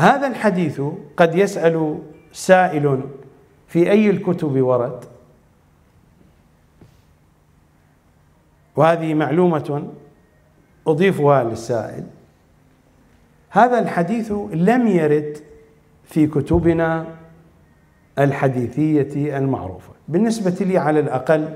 هذا الحديث قد يسأل سائل في أي الكتب ورد، وهذه معلومة أضيفها للسائل. هذا الحديث لم يرد في كتبنا الحديثية المعروفة، بالنسبة لي على الأقل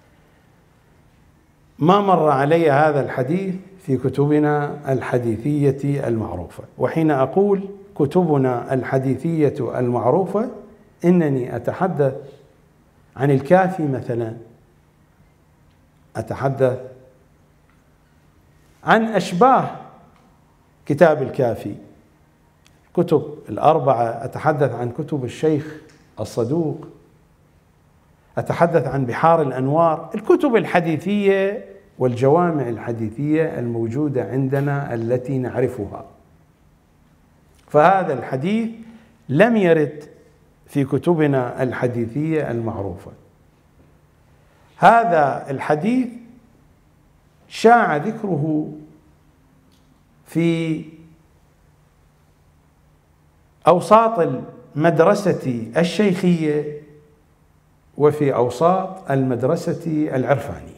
ما مر علي هذا الحديث في كتبنا الحديثية المعروفة. وحين أقول كتبنا الحديثية المعروفة إنني أتحدث عن الكافي مثلا، أتحدث عن أشباه كتاب الكافي، كتب الأربعة، أتحدث عن كتب الشيخ الصدوق، أتحدث عن بحار الأنوار، الكتب الحديثية والجوامع الحديثية الموجودة عندنا التي نعرفها. فهذا الحديث لم يرد في كتبنا الحديثية المعروفة. هذا الحديث شاع ذكره في أوساط المدرسة الشيخية وفي أوساط المدرسة العرفانية.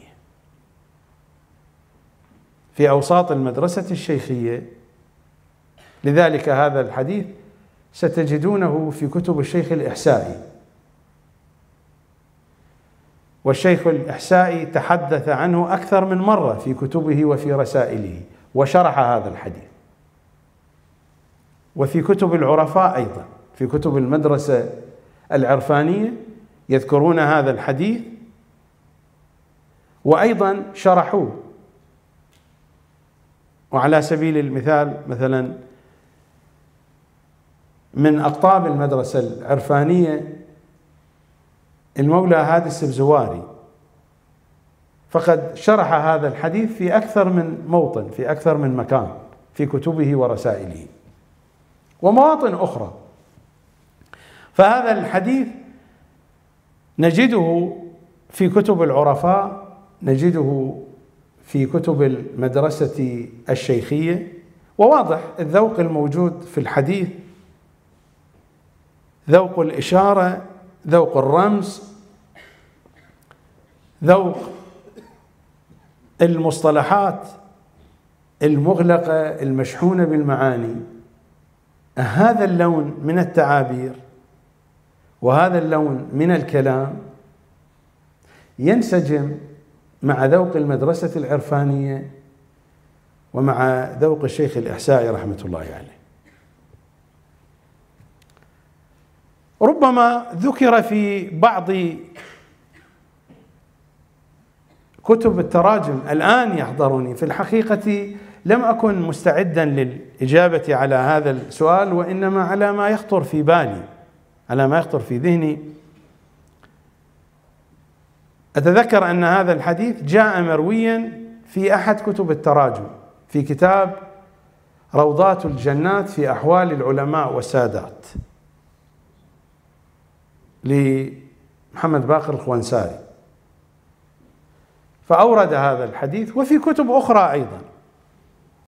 في أوساط المدرسة الشيخية، لذلك هذا الحديث ستجدونه في كتب الشيخ الإحسائي، والشيخ الإحسائي تحدث عنه أكثر من مرة في كتبه وفي رسائله وشرح هذا الحديث. وفي كتب العرفاء أيضا، في كتب المدرسة العرفانية يذكرون هذا الحديث وأيضا شرحوه. وعلى سبيل المثال مثلا من أقطاب المدرسة العرفانية المولى هادي السبزواري، فقد شرح هذا الحديث في أكثر من موطن، في أكثر من مكان في كتبه ورسائله ومواطن أخرى. فهذا الحديث نجده في كتب العرفاء، نجده في كتب المدرسة الشيخية، وواضح الذوق الموجود في الحديث ذوق الإشارة، ذوق الرمز، ذوق المصطلحات المغلقة المشحونة بالمعاني. هذا اللون من التعابير وهذا اللون من الكلام ينسجم مع ذوق المدرسة العرفانية ومع ذوق الشيخ الإحسائي رحمة الله عليه. ربما ذكر في بعض كتب التراجم الآن يحضرني، في الحقيقة لم أكن مستعدا للإجابة على هذا السؤال، وإنما على ما يخطر في بالي، على ما يخطر في ذهني. أتذكر أن هذا الحديث جاء مرويا في أحد كتب التراجم، في كتاب روضات الجنات في أحوال العلماء والسادات لمحمد باقر الخوانساري، فأورد هذا الحديث، وفي كتب أخرى أيضا.